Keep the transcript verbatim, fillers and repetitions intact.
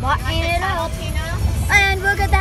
Hot Want this and up. jalapeno? And look at